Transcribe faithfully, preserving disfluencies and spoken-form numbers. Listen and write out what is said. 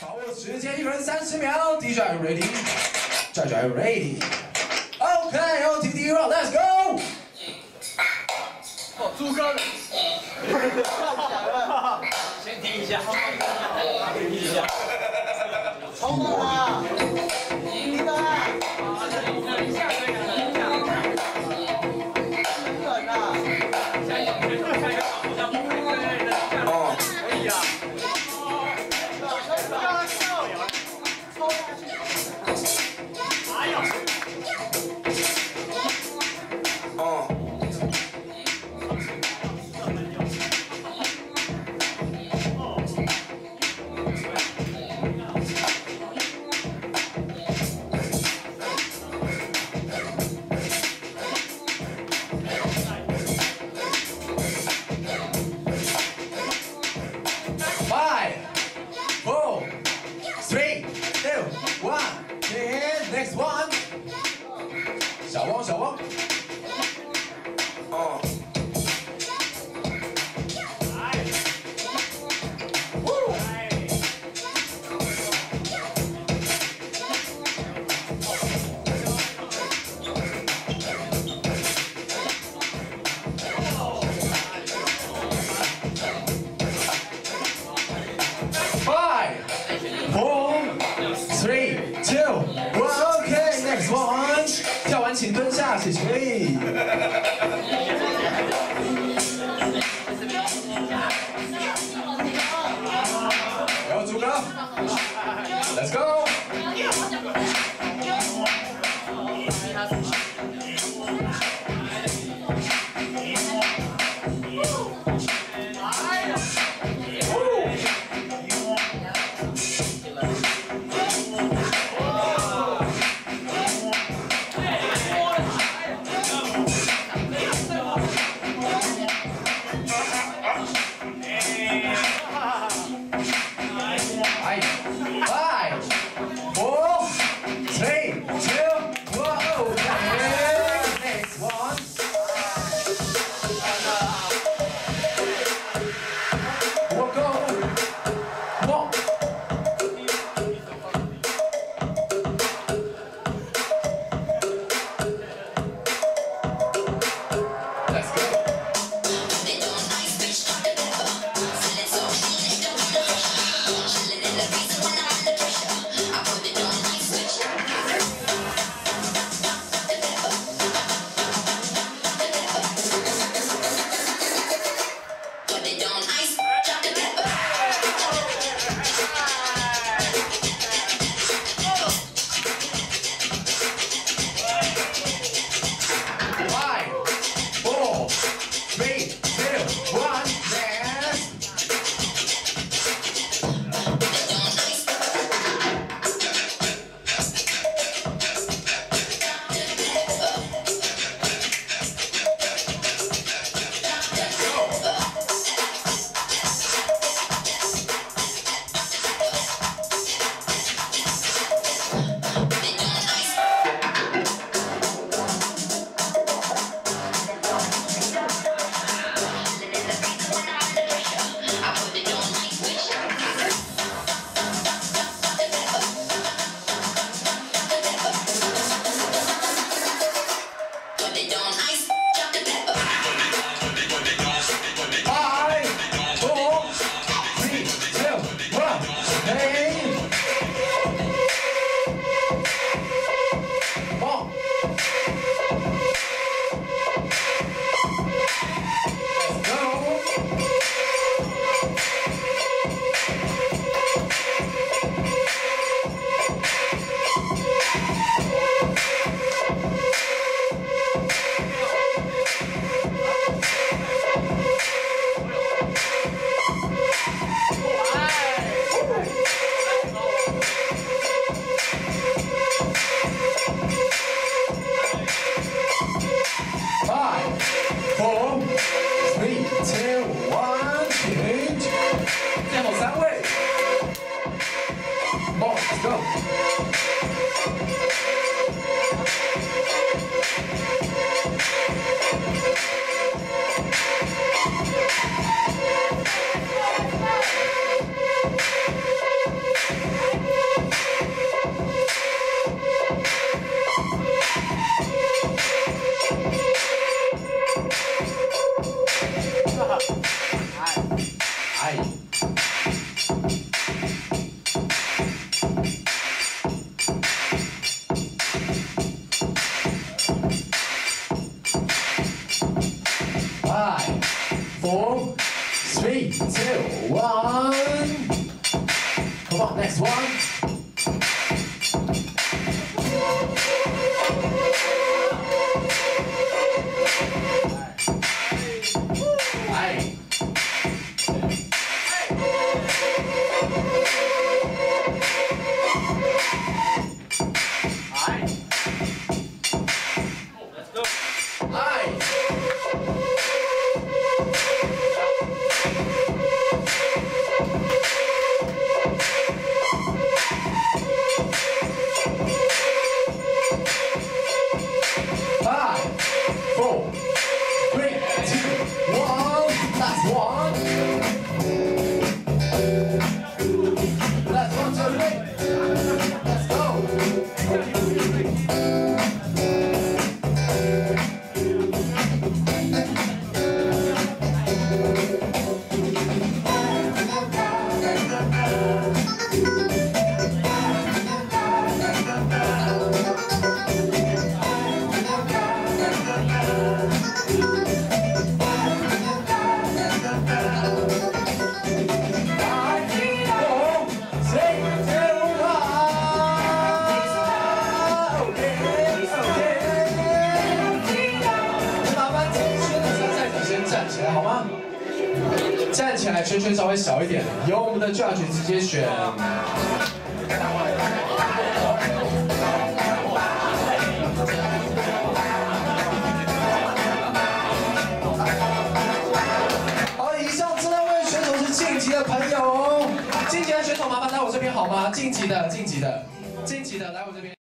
把握时间，一分三十秒。D J ready， J J ready。OK，O T D roll，Let's go。 哦，猪哥，先停一下，停一下，冲动了，停的啦，等一下，等一下，等啊，下一个，下一个，哦，可以啊。 哎呦！哦。Five, four, three, two, one. Next one， 小汪小汪，哦，来，呜，Five, four, three, two, one。Next one， 跳完请蹲下，谢谢。有主歌 ，Let's go。Five, four, Three, two, one. Come on, next one. Aye.站起来，圈圈稍微小一点，由我们的 judge 直接选。好，以上这两位选手是晋级的朋友哦，晋级的选手麻烦来我这边好吗？晋级的，晋级的，晋级的，来我这边。